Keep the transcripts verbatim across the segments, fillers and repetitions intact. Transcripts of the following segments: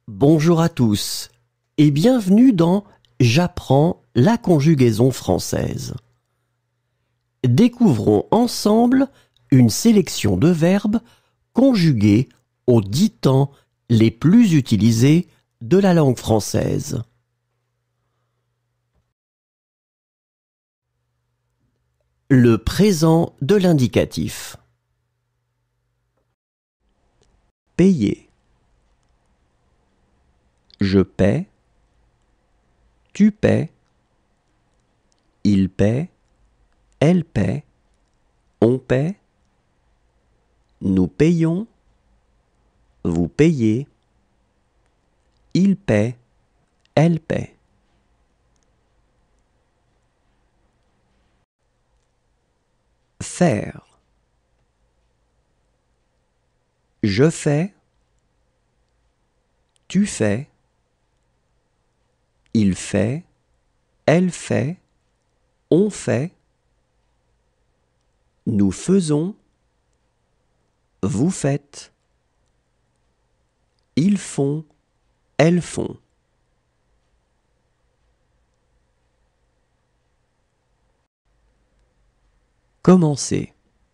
Bonjour à tous et bienvenue dans J'apprends la conjugaison française. Découvrons ensemble une sélection de verbes conjugués aux dix temps les plus utilisés de la langue française. Le présent de l'indicatif. Payer. Je paie, tu paies, il paie, elle paie, on paie, nous payons, vous payez, il paie, elle paie. Faire. Je fais, tu fais, il fait, elle fait, on fait, nous faisons, vous faites, ils font, elles font. Commencer.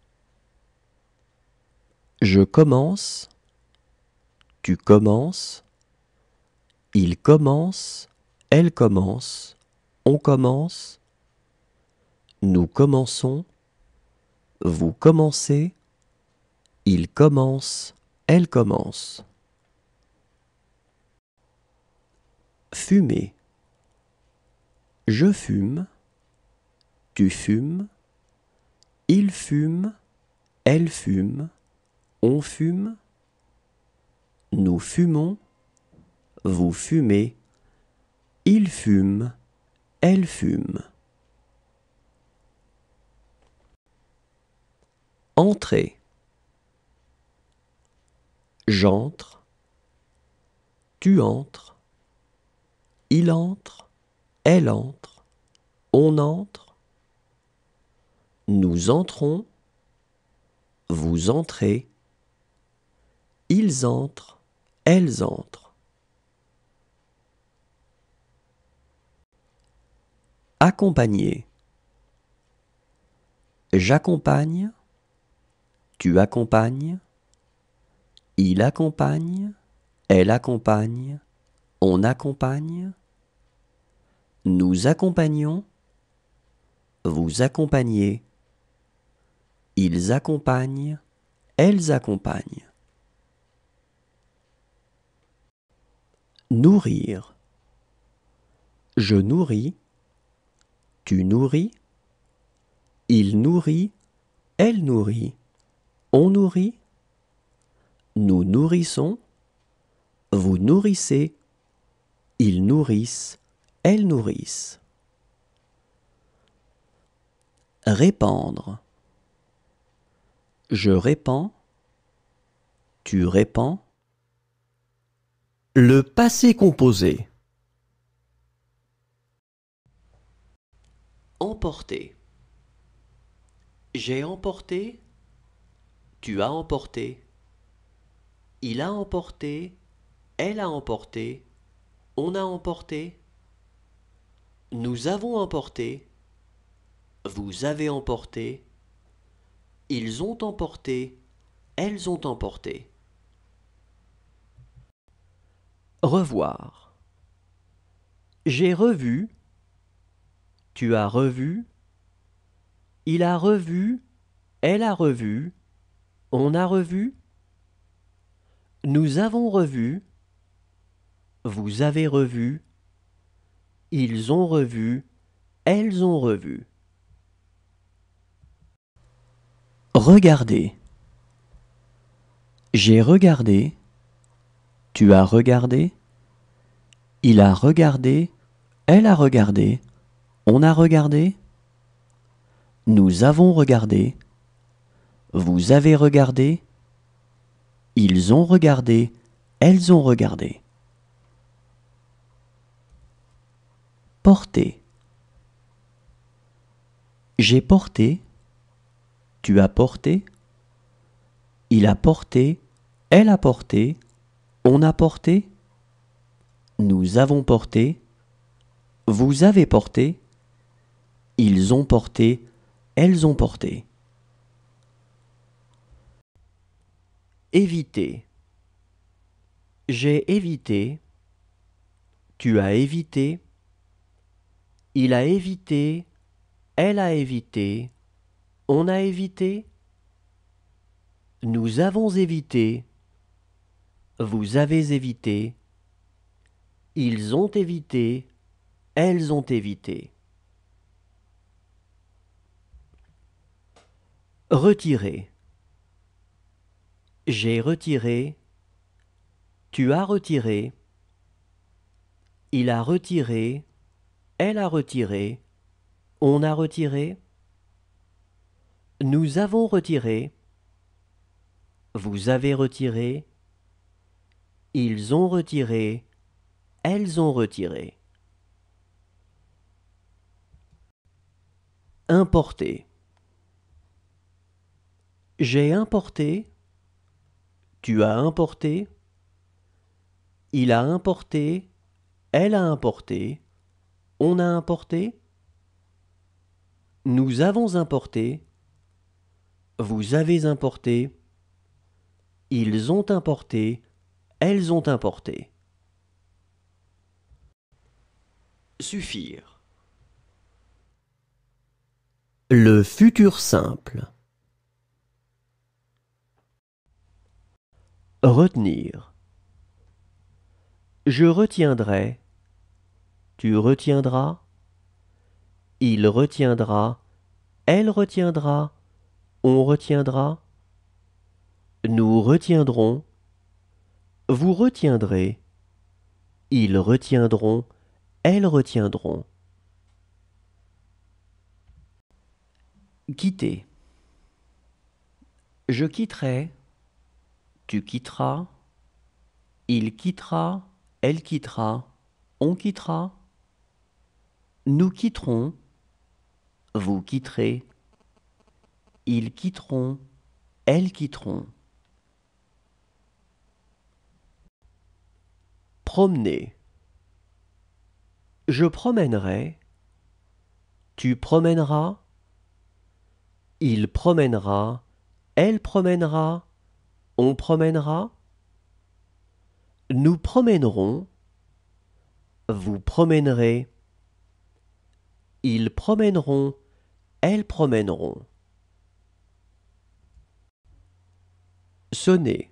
Je commence, tu commences, il commence, elle commence, on commence, nous commençons, vous commencez, il commence, elle commence. Fumer. Je fume, tu fumes, il fume, elle fume, on fume, nous fumons, vous fumez, il fume, elle fume. Entrer. J'entre, tu entres, il entre, elle entre, on entre, nous entrons, vous entrez, ils entrent, elles entrent. Accompagner. J'accompagne, tu accompagnes, il accompagne, elle accompagne, on accompagne, nous accompagnons, vous accompagnez, ils accompagnent, elles accompagnent. Nourrir. Je nourris, tu nourris, il nourrit, elle nourrit, on nourrit, nous nourrissons, vous nourrissez, ils nourrissent, elles nourrissent. Répandre. Je répands, tu répands. Le passé composé. Emporter. J'ai emporté, tu as emporté, il a emporté, elle a emporté, on a emporté, nous avons emporté, vous avez emporté, ils ont emporté, elles ont emporté. Revoir. J'ai revu, tu as revu, il a revu, elle a revu, on a revu, nous avons revu, vous avez revu, ils ont revu, elles ont revu. Regarder. J'ai regardé, tu as regardé, il a regardé, elle a regardé, on a regardé, nous avons regardé, vous avez regardé, ils ont regardé, elles ont regardé. Porter. J'ai porté, tu as porté, il a porté, elle a porté, on a porté, Nous avons porté. Vous avez porté. Ils ont porté. Elles ont porté. Éviter. J'ai évité. Tu as évité. Il a évité. Elle a évité. On a évité. Nous avons évité. Vous avez évité. Ils ont évité. Elles ont évité. Retirer. J'ai retiré. Tu as retiré. Il a retiré. Elle a retiré. On a retiré. Nous avons retiré. Vous avez retiré. Ils ont retiré. Elles ont retiré. Importer. J'ai importé. Tu as importé. Il a importé. Elle a importé. On a importé. Nous avons importé. Vous avez importé. Ils ont importé. Elles ont importé. Suffire. Le futur simple. Retenir. Je retiendrai. Tu retiendras. Il retiendra. Elle retiendra. On retiendra. Nous retiendrons. Vous retiendrez. Ils retiendront. Elles retiendront. Quitter. Je quitterai. Tu quitteras. Il quittera. Elle quittera. On quittera. Nous quitterons. Vous quitterez. Ils quitteront. Elles quitteront. Promener. Je promènerai. Tu promèneras. Il promènera. Elle promènera. On promènera. Nous promènerons. Vous promènerez. Ils promèneront. Elles promèneront. Sonner.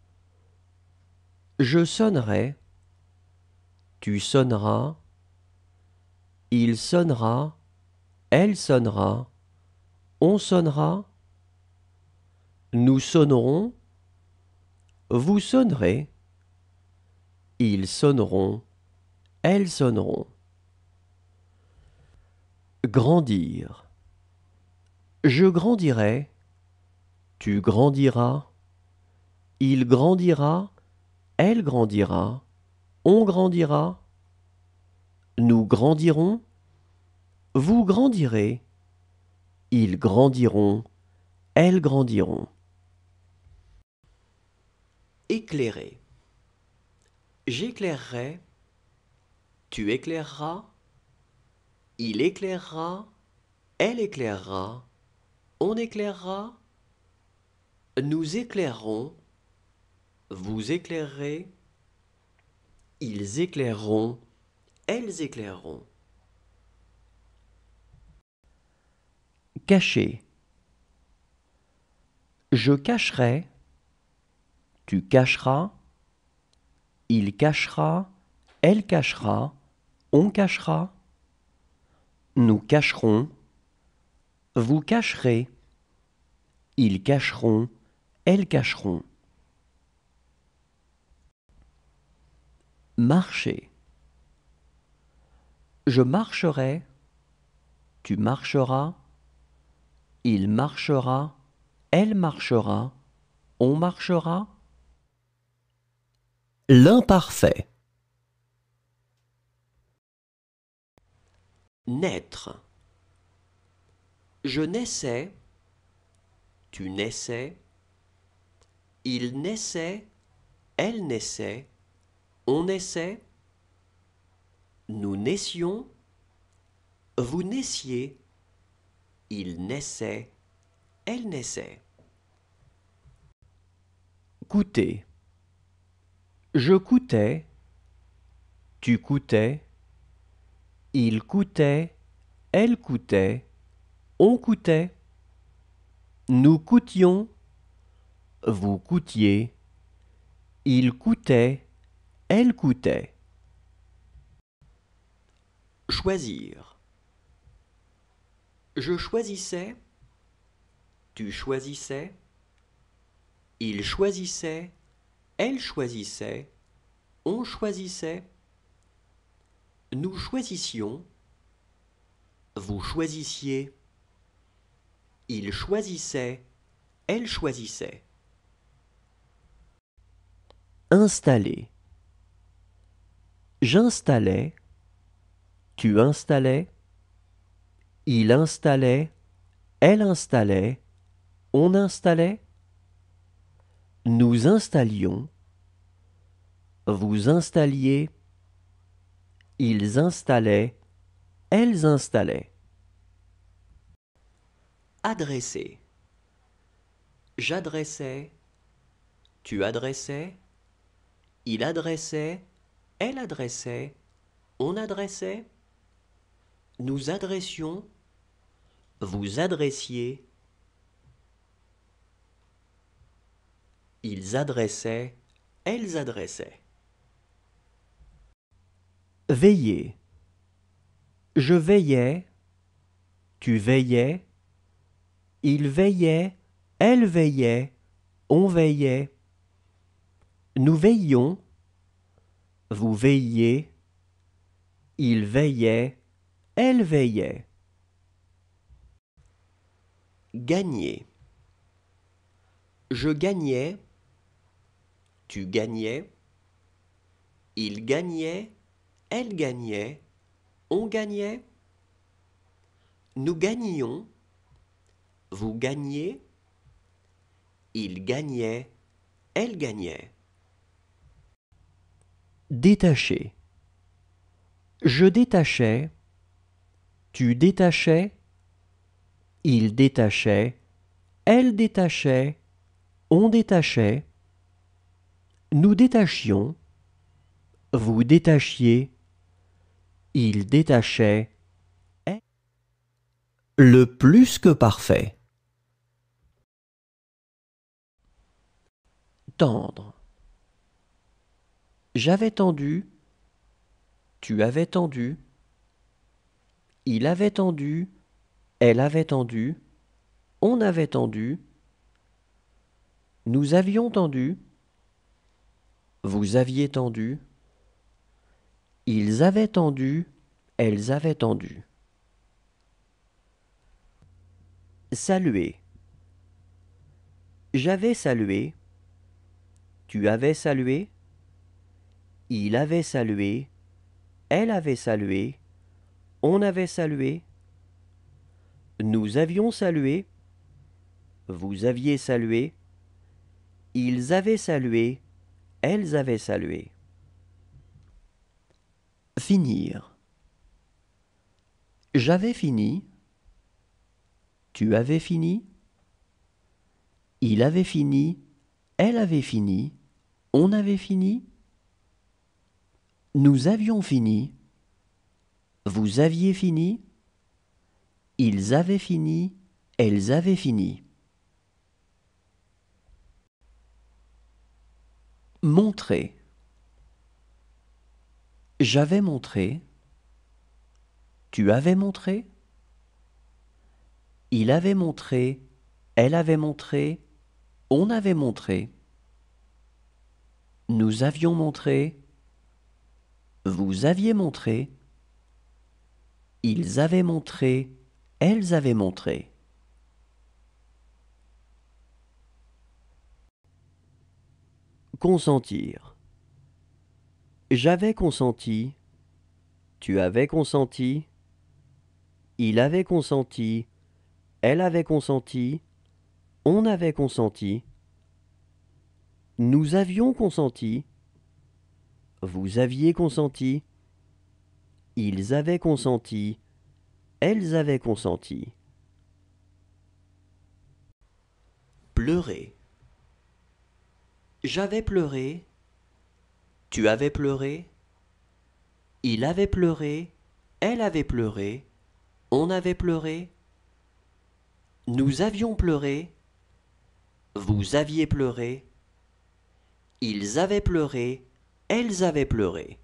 Je sonnerai. Tu sonneras. Il sonnera. Elle sonnera. On sonnera. Nous sonnerons. Vous sonnerez. Ils sonneront. Elles sonneront. Grandir. Je grandirai. Tu grandiras. Il grandira. Elle grandira. On grandira. Nous grandirons. Vous grandirez. Ils grandiront. Elles grandiront. Éclairer. J'éclairerai. Tu éclaireras. Il éclairera. Elle éclairera. On éclairera. Nous éclairerons. Vous éclairerez. Ils éclaireront. Elles éclaireront. Cacher. Je cacherai. Tu cacheras. Il cachera. Elle cachera. On cachera. Nous cacherons. Vous cacherez. Ils cacheront. Elles cacheront. Marcher. Je marcherai. Tu marcheras. Il marchera. Elle marchera. On marchera. L'imparfait. Naître. Je naissais. Tu naissais. Il naissait. Elle naissait. On naissait. Nous naissions, vous naissiez, il naissait, elle naissait. Coûter. Je coûtais, tu coûtais, il coûtait, elle coûtait, on coûtait. Nous coûtions, vous coûtiez, il coûtait, elle coûtait. Choisir. Je choisissais, tu choisissais, il choisissait, elle choisissait, on choisissait. Nous choisissions, vous choisissiez, il choisissait, elle choisissait. Installer. J'installais, tu installais, il installait, elle installait, on installait. Nous installions, vous installiez, ils installaient, elles installaient. Adresser. J'adressais, tu adressais, il adressait, elle adressait, on adressait. Nous adressions, vous adressiez, ils adressaient, elles adressaient. Veiller. Je veillais, tu veillais, il veillait, elle veillait, on veillait. Nous veillions, vous veilliez, il veillait, elle veillait. Gagner. Je gagnais, tu gagnais, il gagnait, elle gagnait, on gagnait. Nous gagnions, vous gagniez, il gagnait, elle gagnait. Détacher. Je détachais, tu détachais, il détachait, elle détachait, on détachait. Nous détachions, vous détachiez, il détachait. Le plus que parfait. Tendre. J'avais tendu, tu avais tendu, il avait tendu, elle avait tendu, on avait tendu, nous avions tendu, vous aviez tendu, ils avaient tendu, elles avaient tendu. Saluer. J'avais salué, tu avais salué, il avait salué, elle avait salué, on avait salué, nous avions salué, vous aviez salué, ils avaient salué, elles avaient salué. Finir. J'avais fini, tu avais fini, il avait fini, elle avait fini, on avait fini, nous avions fini, vous aviez fini, ils avaient fini, elles avaient fini. Montrer. J'avais montré, tu avais montré, il avait montré, elle avait montré, on avait montré, nous avions montré, vous aviez montré, ils avaient montré, elles avaient montré. Consentir. J'avais consenti, tu avais consenti, il avait consenti, elle avait consenti, on avait consenti, nous avions consenti, vous aviez consenti, Ils avaient consenti. Elles avaient consenti. Pleurer. J'avais pleuré. Tu avais pleuré. Il avait pleuré. Elle avait pleuré. On avait pleuré. Nous avions pleuré. Vous aviez pleuré. Ils avaient pleuré. Elles avaient pleuré.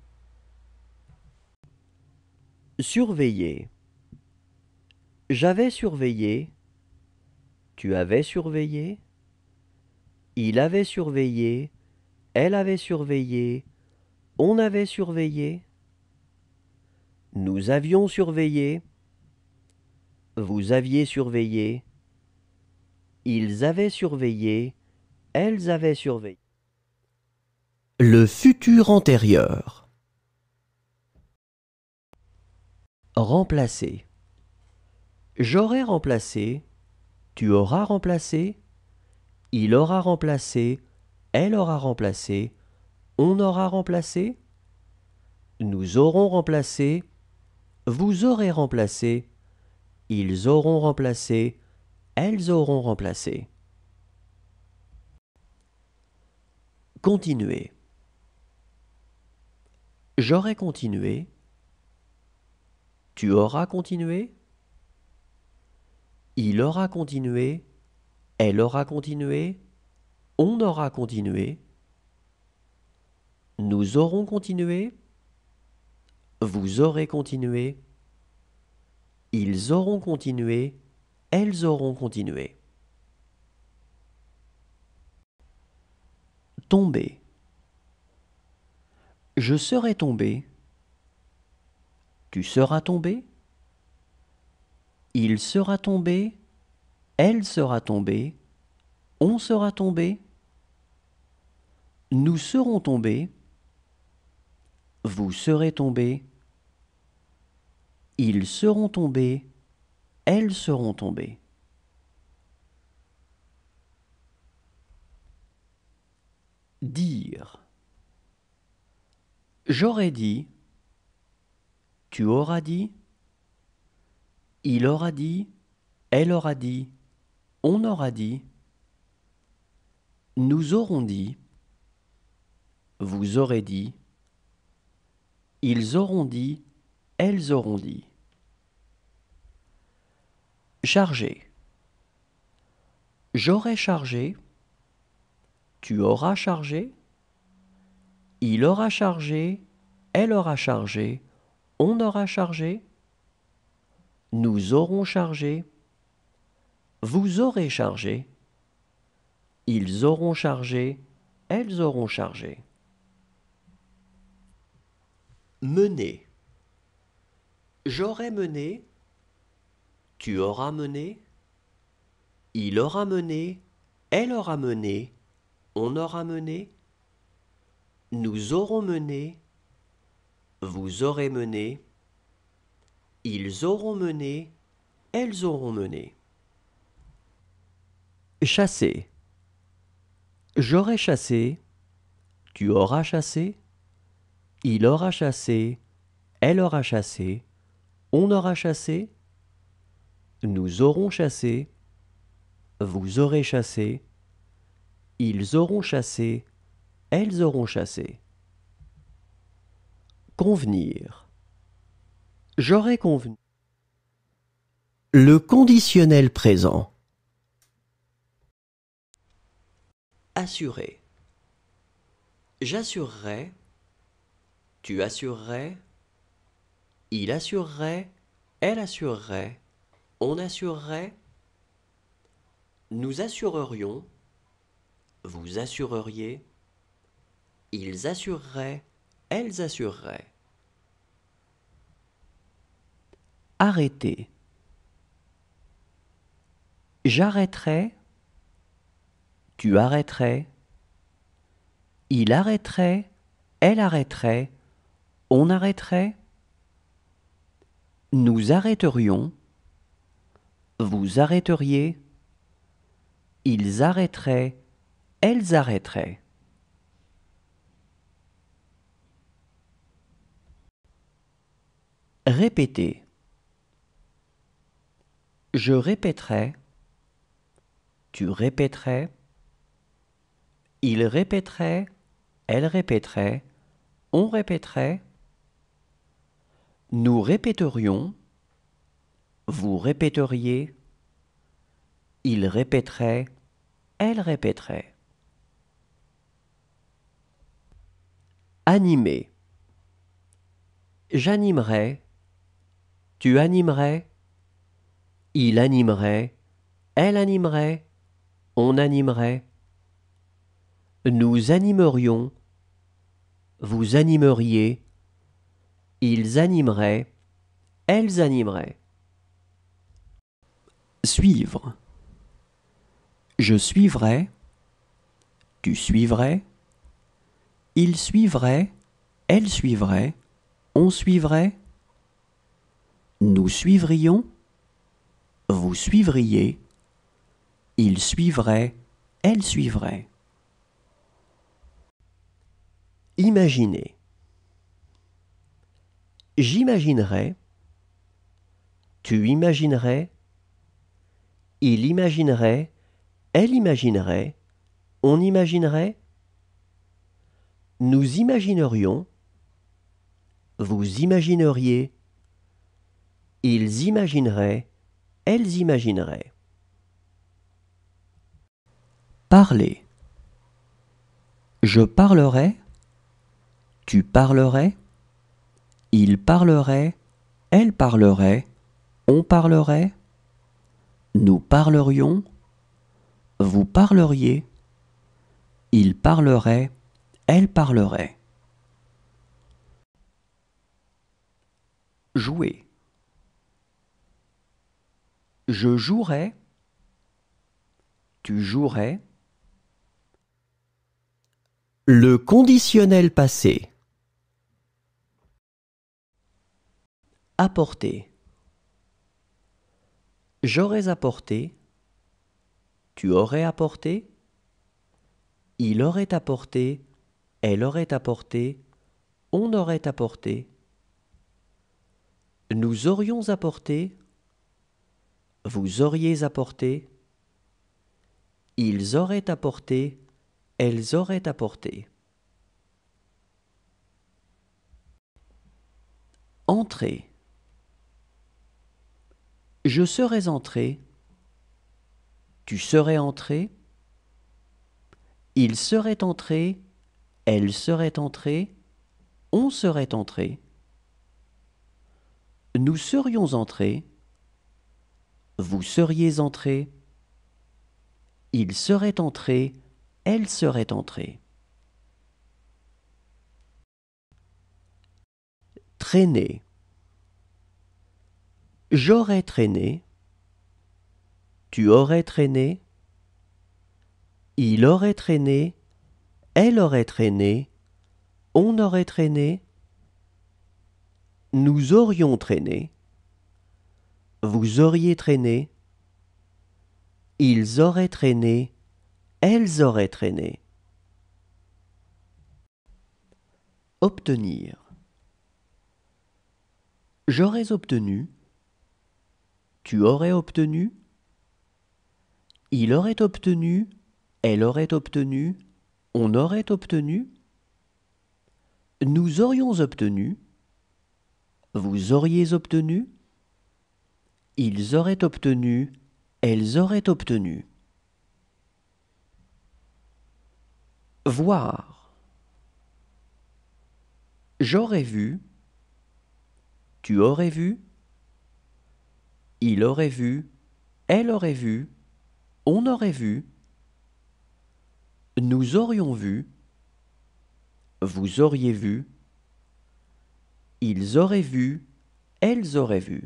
Surveiller. J'avais surveillé. Tu avais surveillé. Il avait surveillé. Elle avait surveillé. On avait surveillé. Nous avions surveillé. Vous aviez surveillé. Ils avaient surveillé. Elles avaient surveillé. Le futur antérieur. Remplacer. J'aurais remplacé. Tu auras remplacé. Il aura remplacé. Elle aura remplacé. On aura remplacé. Nous aurons remplacé. Vous aurez remplacé. Ils auront remplacé. Elles auront remplacé. Continuer. J'aurais continué. Tu auras continué. Il aura continué. Elle aura continué. On aura continué. Nous aurons continué. Vous aurez continué. Ils auront continué. Elles auront continué. Tomber. Je serai tombé. Tu seras tombé. Il sera tombé. Elle sera tombée. On sera tombé. Nous serons tombés. Vous serez tombés. Ils seront tombés. Elles seront tombées. Dire. J'aurais dit. Tu auras dit. Il aura dit. Elle aura dit. On aura dit. Nous aurons dit. Vous aurez dit. Ils auront dit. Elles auront dit. Charger. J'aurai chargé. Tu auras chargé. Il aura chargé. Elle aura chargé. On aura chargé. Nous aurons chargé. Vous aurez chargé. Ils auront chargé. Elles auront chargé. Mener. J'aurai mené. Tu auras mené. Il aura mené. Elle aura mené. On aura mené. Nous aurons mené. Vous aurez mené. Ils auront mené. Elles auront mené. Chasser. J'aurai chassé. Tu auras chassé. Il aura chassé. Elle aura chassé. On aura chassé. Nous aurons chassé. Vous aurez chassé. Ils auront chassé. Elles auront chassé. Convenir. J'aurais convenu. Le conditionnel présent. Assurer. J'assurerai. Tu assurerais. Il assurerait. Elle assurerait. On assurerait. Nous assurerions. Vous assureriez. Ils assureraient. Elles assureraient. Arrêter. J'arrêterai. Tu arrêterais. Il arrêterait. Elle arrêterait. On arrêterait. Nous arrêterions. Vous arrêteriez. Ils arrêteraient. Elles arrêteraient. Répétez. Je répéterai. Tu répéterais. Il répéterait. Elle répéterait. On répéterait. Nous répéterions. Vous répéteriez. Il répéterait. Elle répéterait. Animer. J'animerais. Tu animerais. Il animerait. Elle animerait. On animerait. Nous animerions. Vous animeriez. Ils animeraient. Elles animeraient. Suivre. Je suivrais. Tu suivrais. Il suivrait. Elle suivrait. On suivrait. Nous suivrions. Vous suivriez. Il suivrait. Elle suivrait. Imaginez. J'imaginerais. Tu imaginerais. Il imaginerait. Elle imaginerait. On imaginerait. Nous imaginerions. Vous imagineriez. Ils imagineraient. Elles imagineraient. Parler. Je parlerais. Tu parlerais. Il parlerait. Elle parlerait. On parlerait. Nous parlerions. Vous parleriez. Il parlerait. Elle parlerait. Jouer. Je jouerais. Tu jouerais. Le conditionnel passé. Apporter. J'aurais apporté. Tu aurais apporté. Il aurait apporté. Elle aurait apporté. On aurait apporté. Nous aurions apporté. Vous auriez apporté. Ils auraient apporté. Elles auraient apporté. Entrer. Je serais entré. Tu serais entré. Il serait entré. Elle serait entrée. On serait entré. Nous serions entrés. Vous seriez entrés. Il serait entré. Elle serait entrée. Traîner. J'aurais traîné. Tu aurais traîné. Il aurait traîné. Elle aurait traîné. On aurait traîné. Nous aurions traîné. Vous auriez traîné. Ils auraient traîné. Elles auraient traîné. Obtenir. J'aurais obtenu. Tu aurais obtenu. Il aurait obtenu. Elle aurait obtenu. On aurait obtenu. Nous aurions obtenu. Vous auriez obtenu. Ils auraient obtenu. Elles auraient obtenu. Voir. J'aurais vu. Tu aurais vu. Il aurait vu. Elle aurait vu. On aurait vu. Nous aurions vu. Vous auriez vu. Ils auraient vu. Elles auraient vu.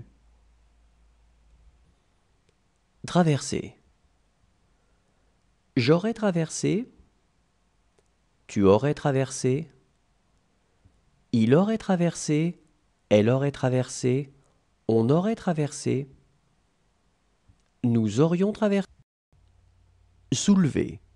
Traverser. J'aurais traversé. Tu aurais traversé. Il aurait traversé. Elle aurait traversé. On aurait traversé. Nous aurions traversé. Soulever.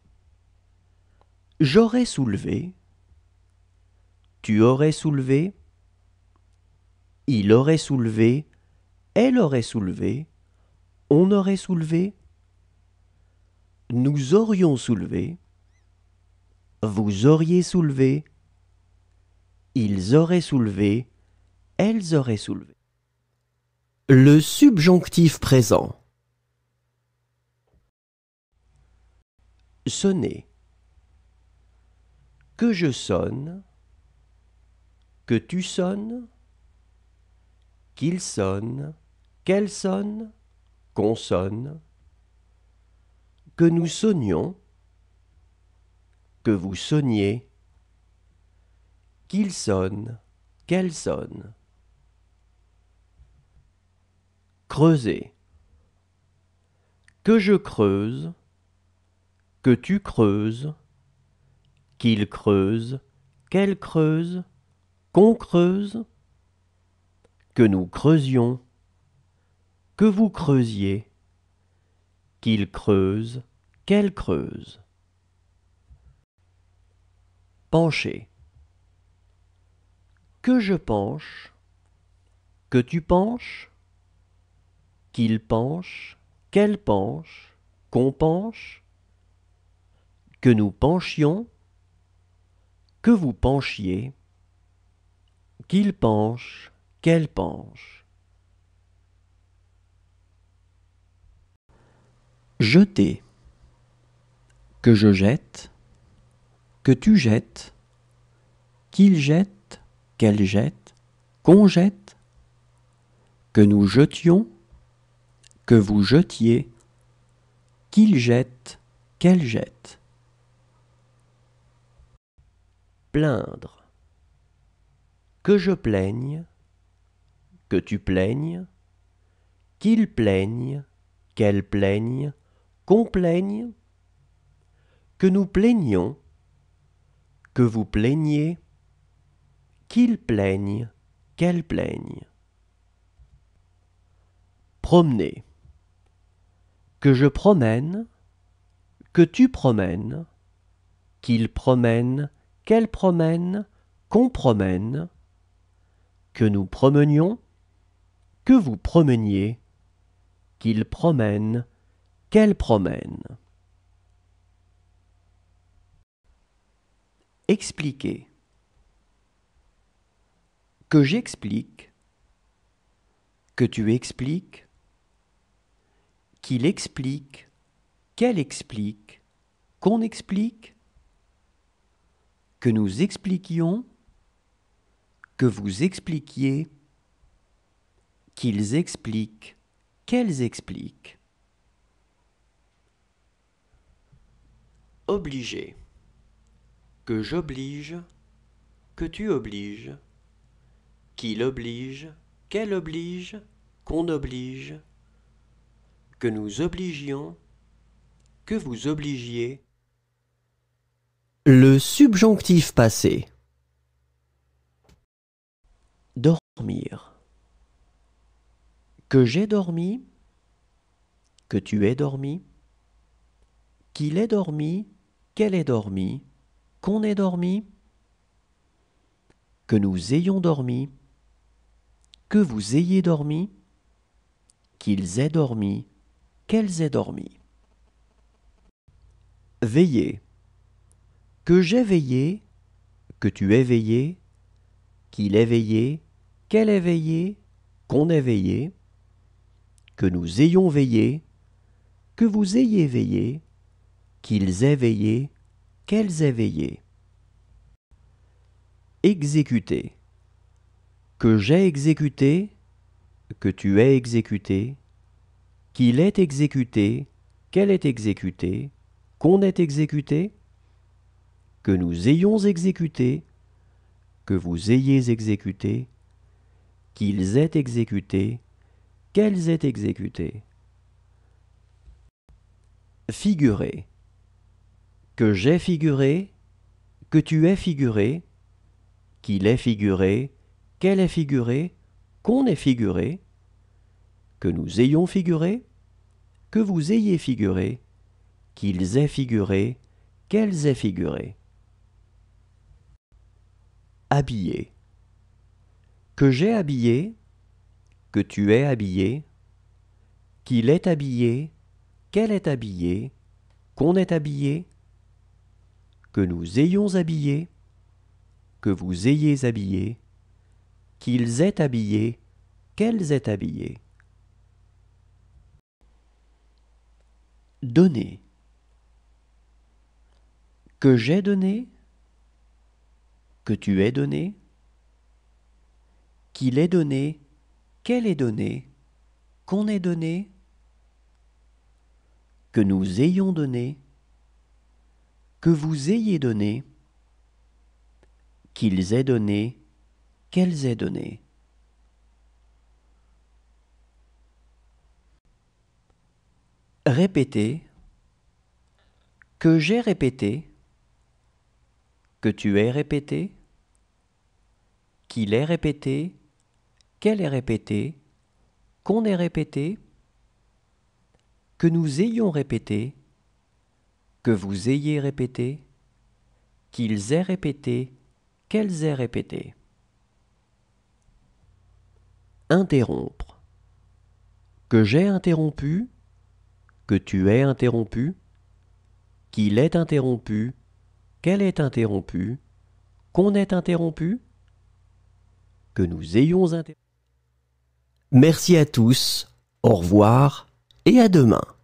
J'aurais soulevé. Tu aurais soulevé. il aurait soulevé, elle aurait soulevé, on aurait soulevé, nous aurions soulevé, vous auriez soulevé, ils auraient soulevé, elles auraient soulevé. Le subjonctif présent. Sonner. Que je sonne, que tu sonnes, qu'il sonne, qu'elle sonne, qu'on sonne, que nous sonnions, que vous sonniez, qu'il sonne, qu'elle sonne. Creuser. Que je creuse, que tu creuses, qu'il creuse, qu'elle creuse, qu'on creuse, que nous creusions, que vous creusiez, qu'il creuse, qu'elle creuse. Pencher. Que je penche, que tu penches, qu'il penche, qu'elle penche, qu'on penche, que nous penchions, que vous penchiez, qu'il penche, qu'elle penche. Jeter. Que je jette, que tu jettes, qu'il jette, qu'elle jette, qu'on jette, que nous jetions, que vous jetiez, qu'il jette, qu'elle jette. Plaindre. Que je plaigne, que tu plaignes, qu'il plaigne, qu'elle plaigne, qu'on plaigne, que nous plaignions, que vous plaigniez, qu'il plaigne, qu'elle plaigne. Promener. Que je promène, que tu promènes, qu'il promène, qu'elle promène, qu'on promène, que nous promenions, que vous promeniez, qu'il promène, qu'elle promène. Expliquer. Que j'explique, que tu expliques, qu'il explique, qu'elle explique, qu'on explique, que nous expliquions, que vous expliquiez, qu'ils expliquent, qu'elles expliquent. Obliger. Que j'oblige, que tu obliges, qu'il oblige, qu'elle oblige, qu'on oblige, que nous obligions, que vous obligiez. Le subjonctif passé. Dormir. Que j'ai dormi, que tu aies dormi, qu'il ait dormi, qu'elle ait dormi, qu'on ait dormi, que nous ayons dormi, que vous ayez dormi, qu'ils aient dormi, qu'elles aient dormi. Veiller. Que j'ai veillé, que tu aies veillé, qu'il ait veillé, qu'elle ait veillé, qu'on ait veillé, que nous ayons veillé, que vous ayez veillé, qu'ils aient veillé, qu'elles aient veillé. Exécuter. Que j'ai exécuté, que tu aies exécuté, qu'il ait exécuté, qu'elle ait exécuté, qu'on ait exécuté, que nous ayons exécuté, que vous ayez exécuté, qu'ils aient exécuté, qu'elles aient exécuté. Figurer. Que j'ai figuré, que tu aies figuré, qu'il ait figuré, qu'elle ait figuré, qu'on ait figuré, que nous ayons figuré, que vous ayez figuré, qu'ils aient figuré, qu'elles aient figuré. Habiller. que j'ai habillé, que tu es habillé, qu'il est habillé, qu'elle est habillée, qu'on est habillé, que nous ayons habillé, que vous ayez habillé, qu'ils aient habillé, qu'elles aient habillé. Donner. Que j'ai donné, que tu aies donné, qu'il ait donné, qu'elle ait donné, qu'on ait donné, que nous ayons donné, que vous ayez donné, qu'ils aient donné, qu'elles aient donné. Répéter. Que j'ai répété, que tu aies répété, qu'il ait répété, qu'elle ait répété, qu'on ait répété, que nous ayons répété, que vous ayez répété, qu'ils aient répété, qu'elles aient répété. Interrompre. Que j'ai interrompu, que tu aies interrompu, qu'il ait interrompu, qu'elle ait interrompu, qu'on ait interrompu, que nous ayons interrompu. Merci à tous, au revoir et à demain.